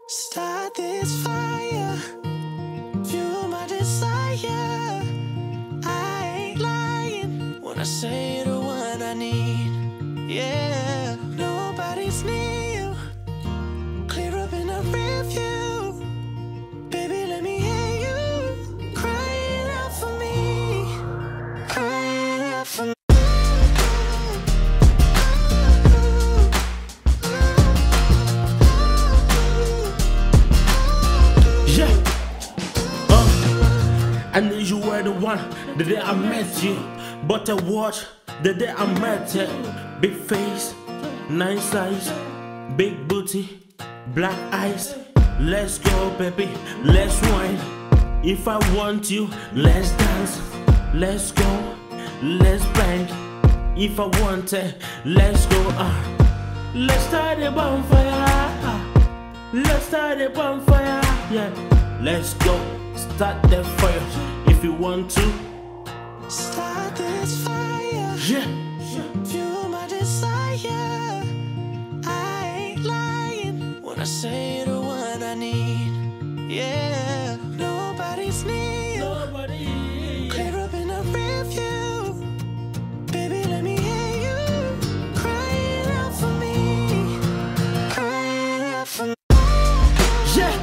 Start this fire, fuel my desire. I ain't lying when I say the one I need. Yeah, nobody's near you. Clear up in a review. Baby, let me hear you crying out for me, crying out for me. I knew you were the one the day I met you, but I watched the day I met you. Big face, nice eyes, big booty, black eyes. Let's go, baby, let's wine. If I want you, let's dance. Let's go, let's bang. If I want it, let's go. Let's start a bonfire. Let's start a bonfire. Yeah, let's go. Start the fire if you want to. Start this fire. Yeah. Fuel my desire. I ain't lying when I say the one I need. Yeah, nobody's near. Nobody. Clear up in a review. Baby, let me hear you crying out for me, crying out for me. Yeah.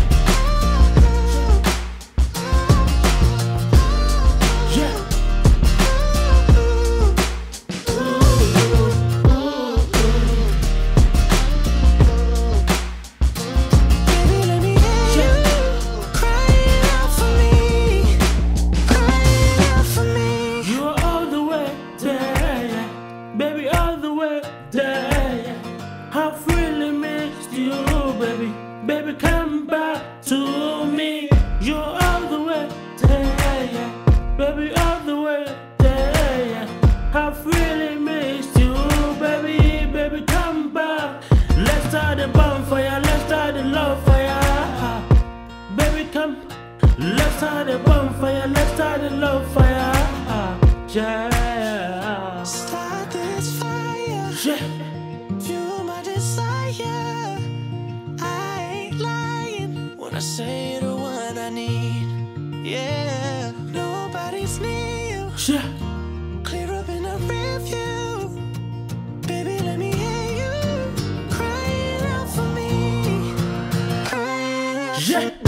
Baby, all the way there. I really missed you, baby. Baby, come back to me. You're all the way there. Baby, all the way there. I really missed you, baby. Baby, come back. Let's start the bonfire. Let's start the love fire. Baby, come. Let's start the bonfire. Let's start the love fire. Yeah. Start this fire. Yeah. Fuel my desire. I ain't lying when I say the one I need. Yeah, nobody's near you. Yeah. Clear up in a review. Baby, let me hear you crying out for me, crying out for me.